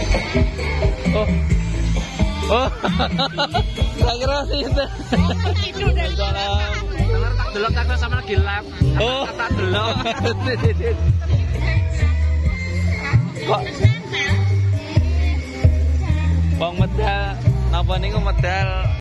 Oh. Oh. Tak kira sih itu. Dengar tak delok tak sama lagi live. Oh. Tak delok. Kok Bang medal napa niku medal